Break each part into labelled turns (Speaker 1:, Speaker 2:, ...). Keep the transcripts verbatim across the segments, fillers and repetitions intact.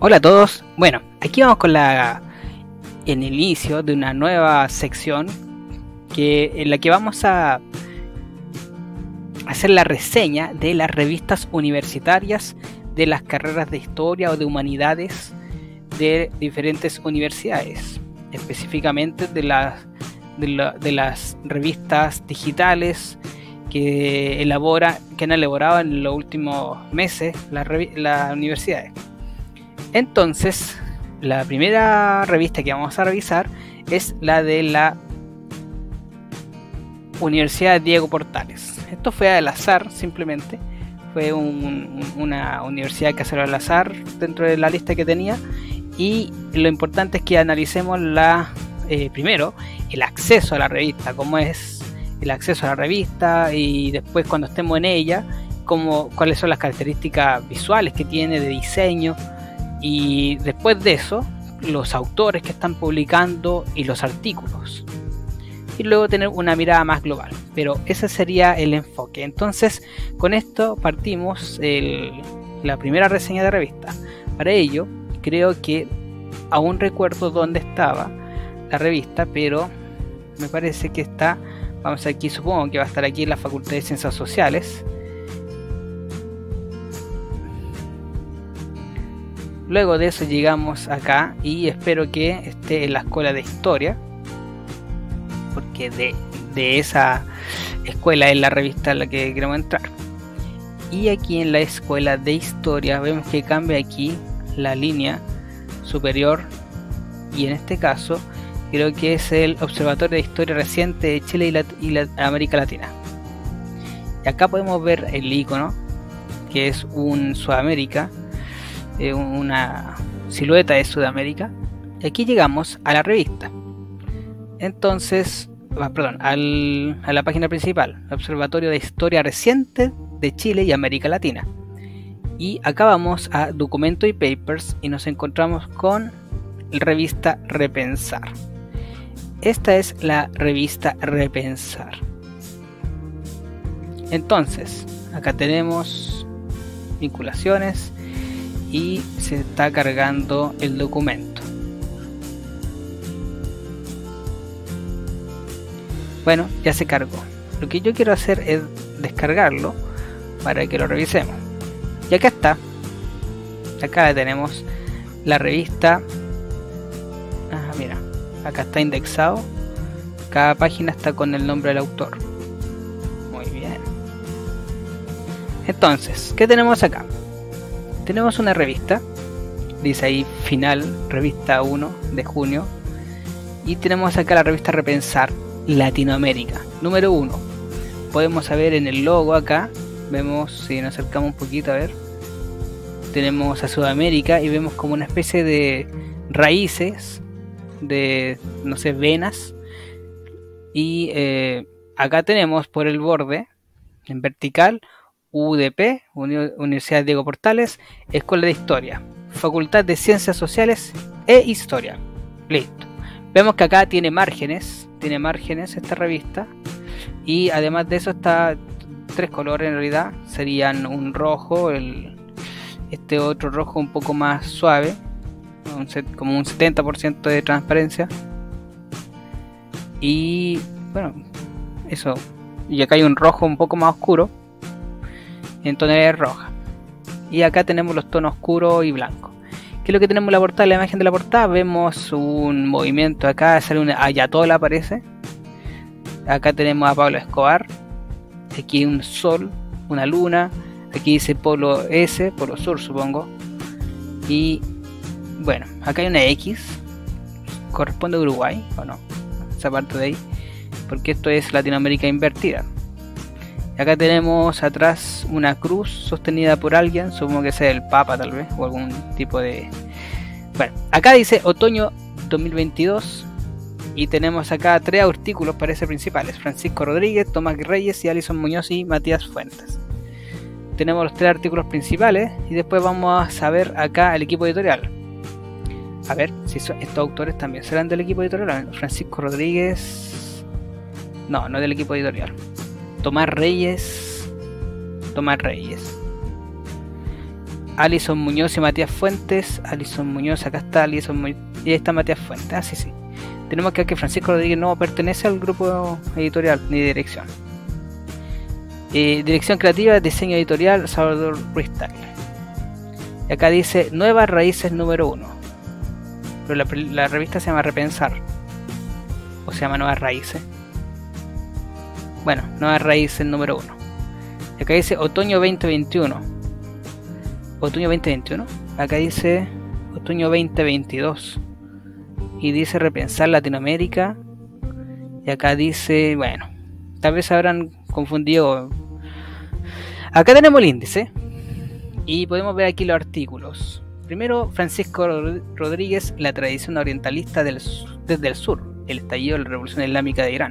Speaker 1: Hola a todos. Bueno, aquí vamos con la en el inicio de una nueva sección que en la que vamos a hacer la reseña de las revistas universitarias de las carreras de historia o de humanidades de diferentes universidades, específicamente de las de, la, de las revistas digitales que elabora que han elaborado en los últimos meses las la universidades. Entonces, la primera revista que vamos a revisar es la de la Universidad Diego Portales. Esto fue al azar, simplemente. Fue un, una universidad que salió al azar dentro de la lista que tenía. Y lo importante es que analicemos la eh, primero el acceso a la revista, cómo es el acceso a la revista, y después cuando estemos en ella, cómo, cuáles son las características visuales que tiene, de diseño. Y después de eso, los autores que están publicando y los artículos. Y luego tener una mirada más global. Pero ese sería el enfoque. Entonces, con esto partimos el, la primera reseña de revista. Para ello, creo que aún recuerdo dónde estaba la revista, pero me parece que está, vamos aquí, supongo que va a estar aquí en la Facultad de Ciencias Sociales. Luego de eso llegamos acá y espero que esté en la escuela de historia, porque de, de esa escuela es la revista en la que queremos entrar. Y aquí en la escuela de historia vemos que cambia aquí la línea superior, y en este caso creo que es el Observatorio de Historia Reciente de Chile y, la, y la, América Latina. Y acá podemos ver el icono, que es un Sudamérica, una silueta de Sudamérica. Y aquí llegamos a la revista. Entonces, ah, perdón, al, a la página principal, Observatorio de Historia Reciente de Chile y América Latina. Y acá vamos a Documento y Papers y nos encontramos con la revista Repensar. Esta es la revista Repensar. Entonces, acá tenemos vinculaciones y se está cargando el documento. Bueno, ya se cargó. Lo que yo quiero hacer es descargarlo para que lo revisemos. Y acá está. Acá tenemos la revista. Ah, mira, acá está indexado. Cada página está con el nombre del autor. Muy bien. Entonces, ¿qué tenemos acá? Tenemos una revista, dice ahí final, revista uno de junio, y tenemos acá la revista Repensar Latinoamérica, número uno. Podemos ver en el logo acá, vemos, si nos acercamos un poquito a ver, tenemos a Sudamérica y vemos como una especie de raíces, de, no sé, venas, y eh, acá tenemos por el borde, en vertical, U D P, Universidad Diego Portales, Escuela de Historia, Facultad de Ciencias Sociales e Historia. Listo. Vemos que acá tiene márgenes, tiene márgenes esta revista, y además de eso está tres colores en realidad, serían un rojo, el, este otro rojo un poco más suave, un set, como un setenta por ciento de transparencia, y bueno, eso, y acá hay un rojo un poco más oscuro, en tonalidad roja, y acá tenemos los tonos oscuro y blanco. ¿Qué es lo que tenemos en la portada? La imagen de la portada, vemos un movimiento acá, sale una ayatola, aparece. Acá tenemos a Pablo Escobar, aquí un sol, una luna, aquí dice Polo S, Polo Sur supongo, y bueno, acá hay una X, corresponde a Uruguay o no, esa parte de ahí, porque esto es Latinoamérica invertida. Acá tenemos atrás una cruz sostenida por alguien, supongo que sea el Papa tal vez, o algún tipo de... Bueno, acá dice otoño dos mil veintidós, y tenemos acá tres artículos, parece principales: Francisco Rodríguez, Tomás Reyes y Alison Muñoz y Matías Fuentes. Tenemos los tres artículos principales, y después vamos a saber acá el equipo editorial. A ver si son, estos autores también serán del equipo editorial. Francisco Rodríguez... No, no del equipo editorial. Tomás Reyes, Tomás Reyes. Alison Muñoz y Matías Fuentes. Alison Muñoz, acá está Alison Muñoz y ahí está Matías Fuentes. Ah, sí, sí. Tenemos que ver que Francisco Rodríguez no pertenece al grupo editorial ni dirección. Eh, dirección creativa, diseño editorial, Salvador Ruiz Tagle. Y acá dice Nuevas Raíces número uno. Pero la, la revista se llama Repensar. O se llama Nuevas Raíces. Bueno, Nuevas Raíces número uno. Y acá dice Otoño veinte veintiuno. Otoño veinte veintiuno. Acá dice Otoño veinte veintidós. Y dice Repensar Latinoamérica. Y acá dice, bueno, tal vez habrán confundido. Acá tenemos el índice. Y podemos ver aquí los artículos. Primero, Francisco Rodríguez, la tradición orientalista del, desde el sur, el estallido de la Revolución Islámica de Irán.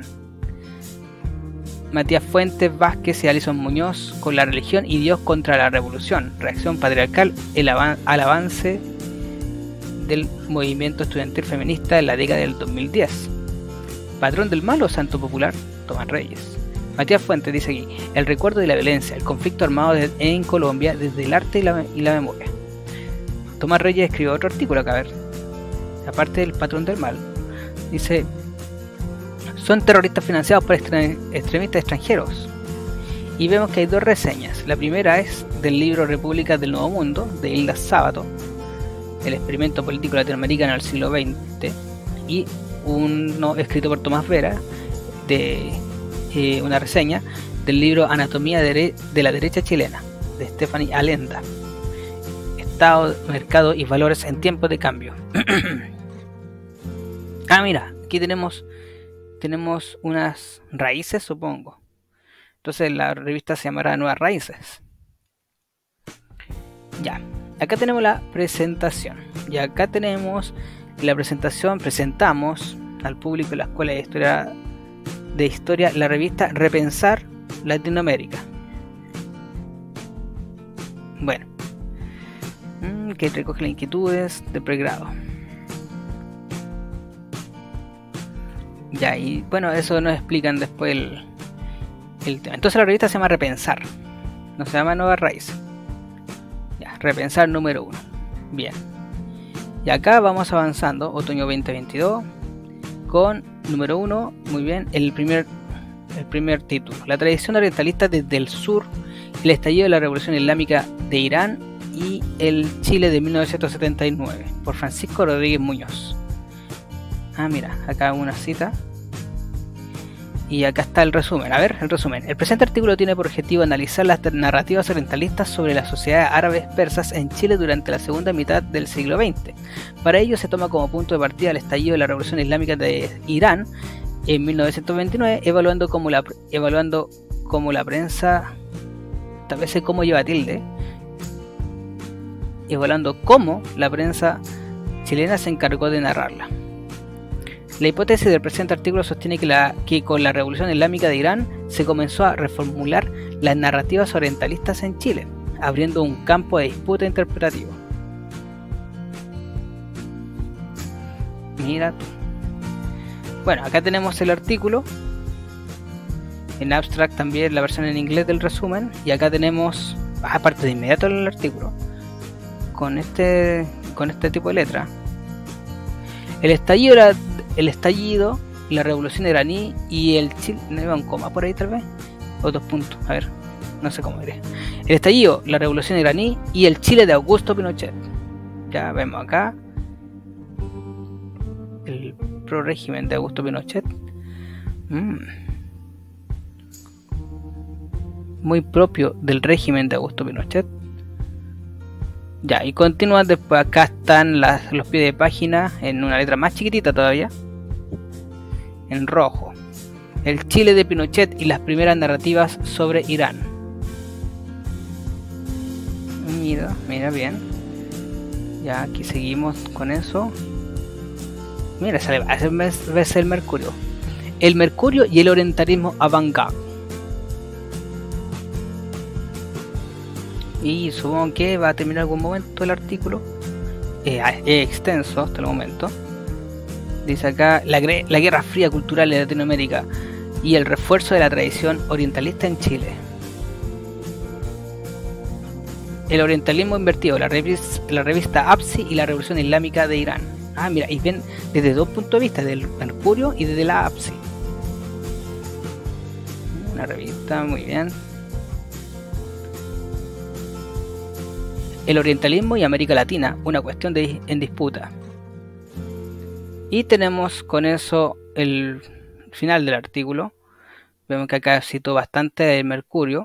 Speaker 1: Matías Fuentes Vázquez y Alison Muñoz, con la religión y Dios contra la revolución, reacción patriarcal el avan al avance del movimiento estudiantil feminista en la década del dos mil diez. Patrón del mal o santo popular, Tomás Reyes. Matías Fuentes dice aquí, el recuerdo de la violencia, el conflicto armado de, en Colombia desde el arte y la, y la memoria. Tomás Reyes escribió otro artículo acá, a ver, aparte del patrón del mal, dice, son terroristas financiados por extre extremistas extranjeros. Y vemos que hay dos reseñas. La primera es del libro República del Nuevo Mundo, de Hilda Sábato, el experimento político latinoamericano del siglo veinte, y uno escrito por Tomás Vera, de eh, una reseña del libro Anatomía de, de la derecha chilena, de Stephanie Allenda, Estado, Mercado y Valores en tiempos de cambio. Ah, mira, aquí tenemos tenemos unas raíces, supongo. Entonces la revista se llamará Nuevas Raíces. Ya, acá tenemos la presentación. Y acá tenemos la presentación, presentamos al público de la Escuela de Historia, de Historia la revista Repensar Latinoamérica. Bueno, que recoge las inquietudes de pregrado. Ya, y bueno, eso nos explican después el, el tema. Entonces la revista se llama Repensar, no se llama Nuevas Raíces. Ya, Repensar número uno. Bien. Y acá vamos avanzando, otoño veinte veintidós, con número uno, muy bien, el primer, el primer título. La tradición orientalista desde el sur, el estallido de la Revolución Islámica de Irán y el Chile de mil novecientos setenta y nueve, por Francisco Rodríguez Muñoz. Ah, mira, acá una cita. Y acá está el resumen. A ver, el resumen. El presente artículo tiene por objetivo analizar las narrativas orientalistas sobre las sociedades árabes persas en Chile durante la segunda mitad del siglo veinte. Para ello se toma como punto de partida el estallido de la Revolución Islámica de Irán en mil novecientos veintinueve, evaluando cómo la, evaluando cómo la prensa, tal vez es cómo lleva tilde, evaluando cómo la prensa chilena se encargó de narrarla. La hipótesis del presente artículo sostiene que, la, que con la Revolución Islámica de Irán se comenzó a reformular las narrativas orientalistas en Chile, abriendo un campo de disputa interpretativo. Mira tú. Bueno, acá tenemos el artículo, en abstract también la versión en inglés del resumen, y acá tenemos, aparte de inmediato el artículo, con este, con este tipo de letra, el estallido era el estallido, la revolución iraní y el Chile, no iba un coma por ahí tal vez, o dos puntos, a ver, no sé cómo diré. El estallido, la revolución iraní y el Chile de Augusto Pinochet. Ya vemos acá el pro régimen de Augusto Pinochet. Mm. Muy propio del régimen de Augusto Pinochet. Ya, y continúan después. Acá están las, los pies de página en una letra más chiquitita todavía, en rojo. El Chile de Pinochet y las primeras narrativas sobre Irán. Mira, mira bien. Ya, aquí seguimos con eso. Mira, sale, ves el Mercurio. El Mercurio y el orientalismo avant-garde. Y supongo que va a terminar algún momento el artículo. Eh, es extenso hasta el momento. Dice acá la, la Guerra Fría Cultural de Latinoamérica y el refuerzo de la tradición orientalista en Chile. El orientalismo invertido, la revista, la revista APSI y la Revolución Islámica de Irán. Ah, mira, y ven desde dos puntos de vista, del Mercurio y desde la APSI. Una revista, muy bien. El orientalismo y América Latina, una cuestión de, en disputa. Y tenemos con eso el final del artículo. Vemos que acá citó bastante el Mercurio,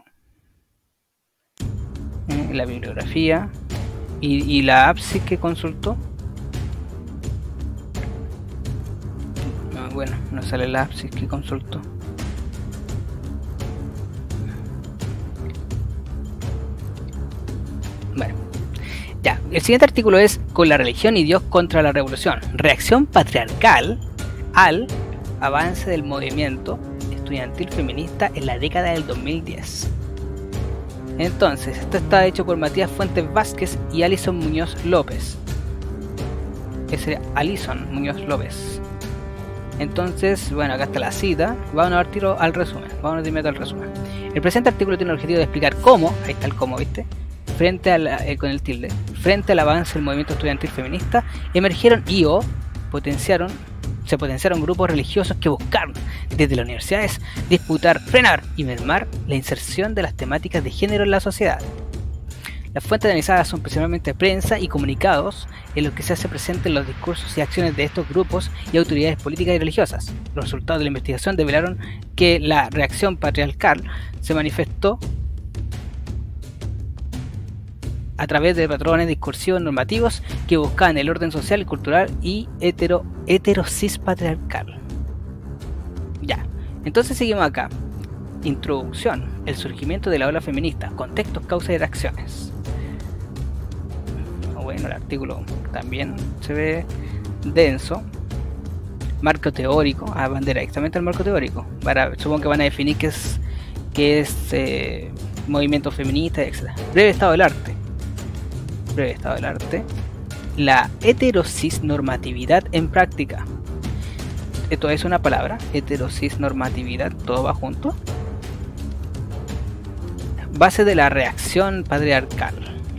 Speaker 1: eh, la bibliografía y, y la APSI que consultó. No, bueno, no sale la APSI que consultó. Bueno, ya, el siguiente artículo es Con la religión y Dios contra la revolución. Reacción patriarcal al avance del movimiento estudiantil feminista en la década del dos mil diez. Entonces, esto está hecho por Matías Fuentes Vázquez y Alison Muñoz López. Ese sería Alison Muñoz López. Entonces, bueno, acá está la cita. Vamos a dar tiro al resumen. Vamos de inmediato al resumen. El presente artículo tiene el objetivo de explicar cómo, ahí está el cómo, ¿viste? Frente a la, eh, con el tilde, frente al avance del movimiento estudiantil feminista, emergieron y o potenciaron se potenciaron grupos religiosos que buscaron, desde las universidades, disputar, frenar y mermar la inserción de las temáticas de género en la sociedad. Las fuentes analizadas son principalmente prensa y comunicados en los que se hace presente en los discursos y acciones de estos grupos y autoridades políticas y religiosas. Los resultados de la investigación develaron que la reacción patriarcal se manifestó a través de patrones discursivos normativos que buscaban el orden social, cultural y hetero, heterosis patriarcal. Ya, entonces seguimos acá. Introducción, el surgimiento de la ola feminista, contextos, causas y reacciones. Bueno, el artículo también se ve denso. Marco teórico, ah, van directamente al marco teórico. Para, supongo que van a definir qué es, qué es eh, movimiento feminista, etcétera. Breve estado del arte. Breve estado del arte. La heterosis normatividad en práctica. Esto es una palabra, heterosis normatividad, todo va junto. Base de la reacción patriarcal.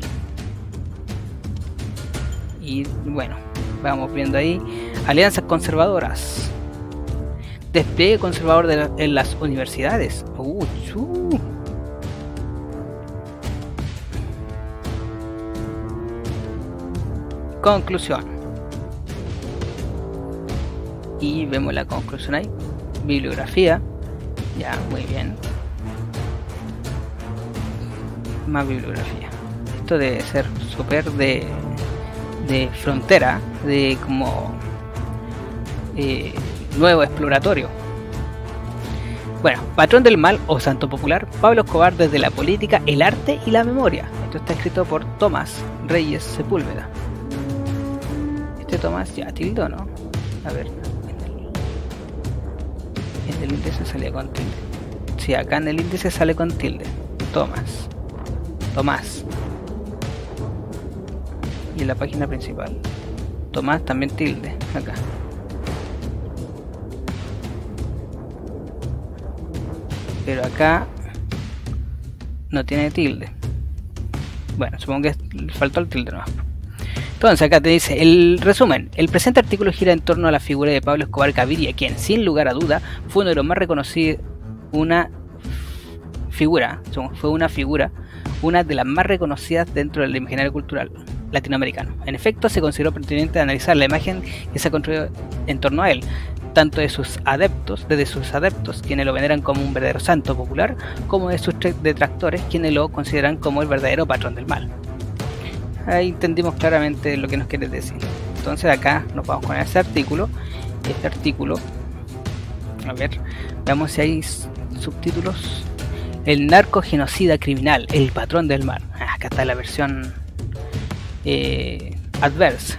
Speaker 1: Y bueno, vamos viendo ahí. Alianzas conservadoras. Despliegue conservador de la, en las universidades. Uh, chu. Conclusión. Y vemos la conclusión ahí. Bibliografía. Ya, muy bien. Más bibliografía. Esto debe ser súper de, de frontera, de como eh, nuevo exploratorio. Bueno, patrón del mal o santo popular, Pablo Escobar desde la política, el arte y la memoria. Esto está escrito por Tomás Reyes Sepúlveda. Este Tomás ya tildó, ¿no? A ver, en el, en el índice sale con tilde. Sí, acá en el índice sale con tilde. Tomás. Tomás. Y en la página principal. Tomás también tilde. Acá. Pero acá no tiene tilde. Bueno, supongo que le faltó el tilde, ¿no? Entonces acá te dice el resumen. El presente artículo gira en torno a la figura de Pablo Escobar Gaviria, quien sin lugar a duda fue uno de los más reconocidos, una figura, fue una figura, una de las más reconocidas dentro del imaginario cultural latinoamericano. En efecto, se consideró pertinente analizar la imagen que se ha construido en torno a él, tanto de sus adeptos, desde sus adeptos, quienes lo veneran como un verdadero santo popular, como de sus detractores, quienes lo consideran como el verdadero patrón del mal. Ahí entendimos claramente lo que nos quieres decir. Entonces acá nos vamos con ese artículo. Este artículo, a ver, veamos si hay subtítulos. El narco genocida criminal, el patrón del mal. Ah, acá está la versión eh, adversa.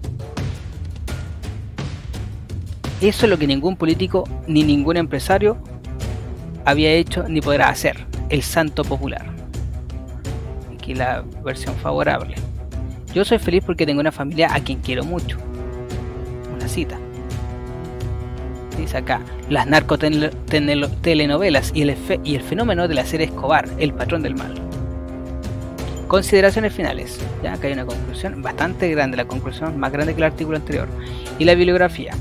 Speaker 1: Eso es lo que ningún político ni ningún empresario había hecho ni podrá hacer. El santo popular. Aquí la versión favorable. Yo soy feliz porque tengo una familia a quien quiero mucho. Una cita. Dice acá, las narcotelenovelas y el, y el fenómeno de la serie Escobar, el patrón del mal. Consideraciones finales. Ya acá hay una conclusión bastante grande, la conclusión más grande que el artículo anterior. Y la bibliografía.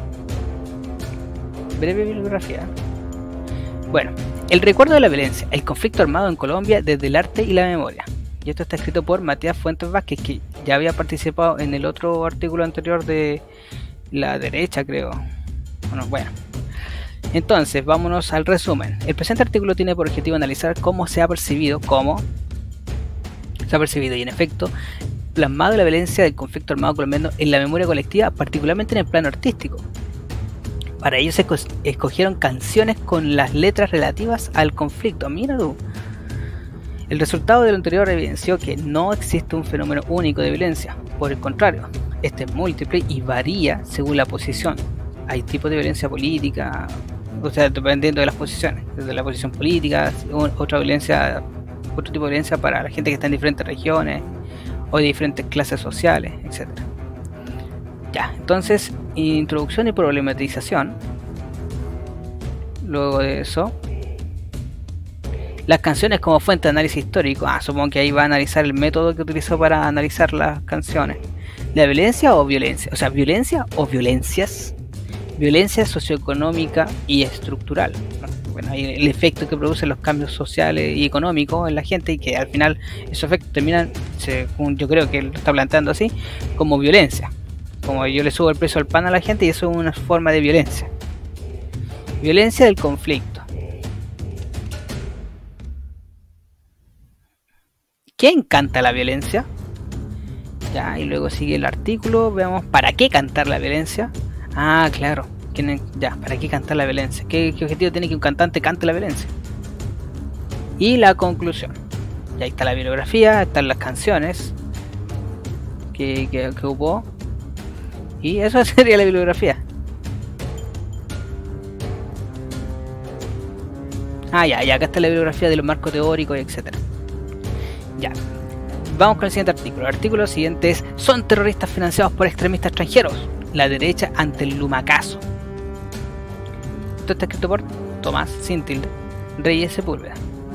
Speaker 1: Breve bibliografía. Bueno, el recuerdo de la violencia, el conflicto armado en Colombia desde el arte y la memoria. Y esto está escrito por Matías Fuentes Vázquez, que ya había participado en el otro artículo anterior de la derecha, creo. Bueno, bueno. Entonces, vámonos al resumen. El presente artículo tiene por objetivo analizar cómo se ha percibido, cómo se ha percibido y en efecto plasmado la violencia del conflicto armado colombiano en la memoria colectiva, particularmente en el plano artístico. Para ello se escogieron canciones con las letras relativas al conflicto. Mira tú. El resultado de lo anterior evidenció que no existe un fenómeno único de violencia. Por el contrario, este es múltiple y varía según la posición. Hay tipos de violencia política, o sea, dependiendo de las posiciones. Desde la posición política, otra violencia, otro tipo de violencia para la gente que está en diferentes regiones o de diferentes clases sociales, etcétera. Ya, entonces, introducción y problematización. Luego de eso, las canciones como fuente de análisis histórico. Ah, supongo que ahí va a analizar el método que utilizó para analizar las canciones. ¿La violencia o violencia? O sea, ¿violencia o violencias? Violencia socioeconómica y estructural. Bueno, hay el efecto que producen los cambios sociales y económicos en la gente y que al final esos efectos terminan, según yo creo que lo está planteando así, como violencia. Como yo le subo el precio al pan a la gente y eso es una forma de violencia. Violencia del conflicto. ¿Quién canta la violencia? Ya, y luego sigue el artículo. Veamos para qué cantar la violencia. Ah, claro. ¿Quién, ya, ¿para qué cantar la violencia? ¿Qué, ¿Qué objetivo tiene que un cantante cante la violencia? Y la conclusión. Y ahí está la bibliografía, están las canciones que, que, que hubo. Y eso sería la bibliografía. Ah, ya, ya, acá está la bibliografía de los marcos teóricos, etcétera. Ya, vamos con el siguiente artículo. El artículo siguiente es: son terroristas financiados por extremistas extranjeros, la derecha ante el Lumacazo. Esto está escrito por Tomás, sin tilde, Reyes Sepúlveda.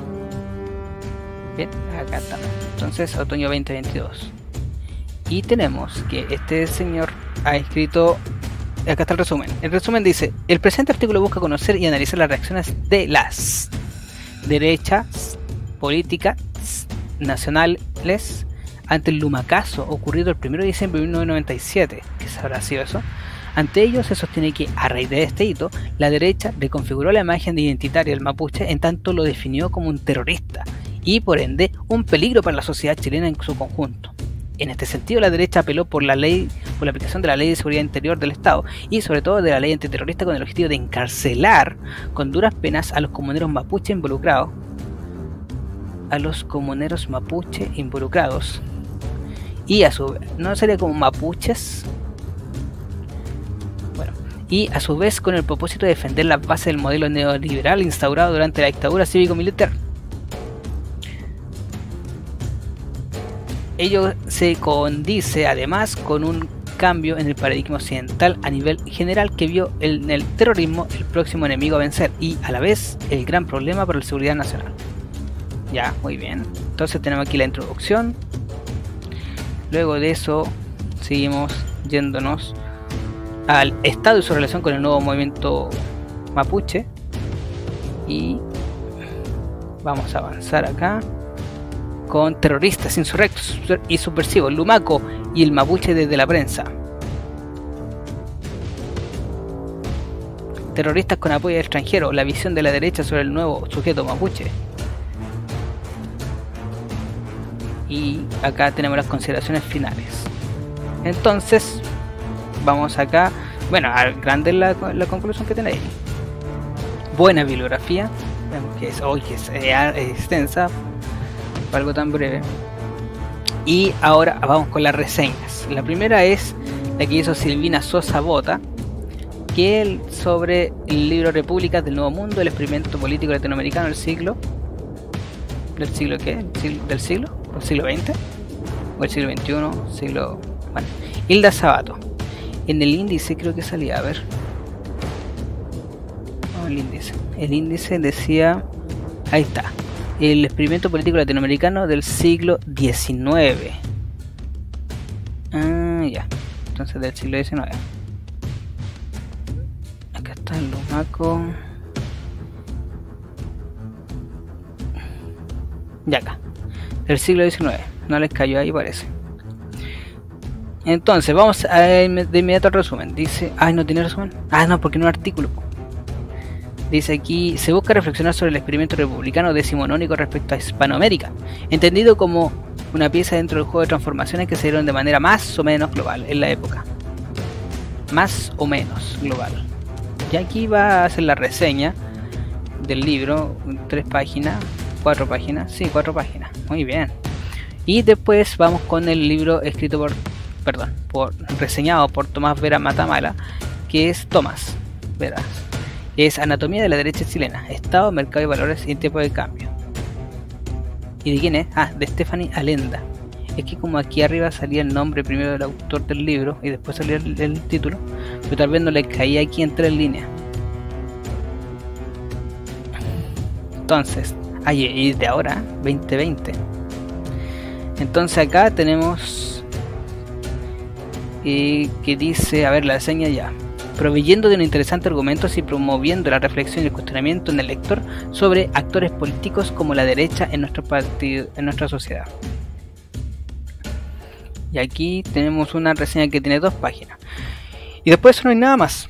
Speaker 1: Bien, acá estamos. Entonces, otoño veinte veintidós. Y tenemos que este señor ha escrito... Acá está el resumen. El resumen dice: el presente artículo busca conocer y analizar las reacciones de las derechas políticas nacionales ante el Lumacazo ocurrido el primero de diciembre de mil novecientos noventa y siete. ¿Qué habrá sido eso? Ante ello se sostiene que, a raíz de este hito, la derecha reconfiguró la imagen identitaria del mapuche, en tanto lo definió como un terrorista y, por ende, un peligro para la sociedad chilena en su conjunto. En este sentido, la derecha apeló por la ley, por la aplicación de la Ley de Seguridad Interior del Estado y, sobre todo, de la ley antiterrorista, con el objetivo de encarcelar con duras penas a los comuneros mapuche involucrados, a los comuneros mapuche involucrados y a su vez, ¿no sería como mapuches? Bueno, y a su vez con el propósito de defender las bases del modelo neoliberal instaurado durante la dictadura cívico-militar. Ello se condice además con un cambio en el paradigma occidental a nivel general, que vio en el terrorismo el próximo enemigo a vencer y a la vez el gran problema para la seguridad nacional. Ya, muy bien. Entonces tenemos aquí la introducción. Luego de eso seguimos yéndonos al estado y su relación con el nuevo movimiento mapuche. Y vamos a avanzar acá con terroristas, insurrectos y subversivos, Lumaco y el mapuche desde la prensa. Terroristas con apoyo extranjero, la visión de la derecha sobre el nuevo sujeto mapuche. Y acá tenemos las consideraciones finales. Entonces, vamos acá. Bueno, al grande la, la conclusión que tenéis. Buena bibliografía. Vemos que es, oh, que es eh, extensa, para algo tan breve. Y ahora vamos con las reseñas. La primera es la que hizo Silvina Sosa Bota, que es sobre el libro Repúblicas del Nuevo Mundo, el experimento político latinoamericano del siglo. ¿Del siglo qué? ¿Del siglo? ¿El siglo veinte? ¿O el siglo veintiuno? Siglo... Bueno. Hilda Sabato. En el índice creo que salía, a ver. No, el índice. El índice decía... Ahí está. el experimento político latinoamericano del siglo diecinueve. Ah, ya. Entonces del siglo diecinueve. Acá está el Lumaco. Ya acá. Del siglo diecinueve. No les cayó ahí, parece. Entonces, vamos a, de inmediato al resumen. Dice... Ay, ¿no tiene resumen? Ah, no, porque no es artículo. Dice aquí... Se busca reflexionar sobre el experimento republicano decimonónico respecto a Hispanoamérica, entendido como una pieza dentro del juego de transformaciones que se dieron de manera más o menos global en la época. Más o menos global. Y aquí va a hacer la reseña del libro. Tres páginas. Cuatro páginas. Sí, cuatro páginas. Muy bien. Y después vamos con el libro escrito por... Perdón, por reseñado por Tomás Vera Matamala, que es Tomás Vera. Es Anatomía de la derecha chilena, Estado, Mercado y Valores y Tiempo de Cambio. ¿Y de quién es? Ah, de Stephanie Allenda. Es que como aquí arriba salía el nombre primero del autor del libro y después salía el, el título, pero tal vez no le caía aquí en tres líneas. Entonces, ay, y de ahora, veinte veinte. Entonces acá tenemos... Eh, que dice, a ver, la reseña ya. Proveyendo de un interesante argumento y promoviendo la reflexión y el cuestionamiento en el lector sobre actores políticos como la derecha en nuestro partido, en nuestra sociedad. Y aquí tenemos una reseña que tiene dos páginas. Y después eso no hay nada más.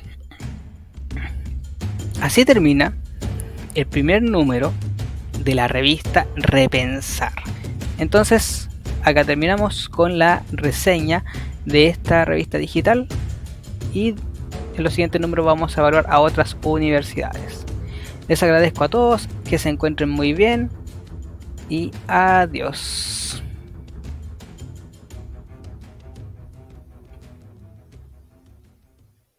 Speaker 1: Así termina el primer número de la revista Repensar. Entonces, acá terminamos con la reseña de esta revista digital y en los siguientes números vamos a evaluar a otras universidades. Les agradezco a todos, que se encuentren muy bien y adiós.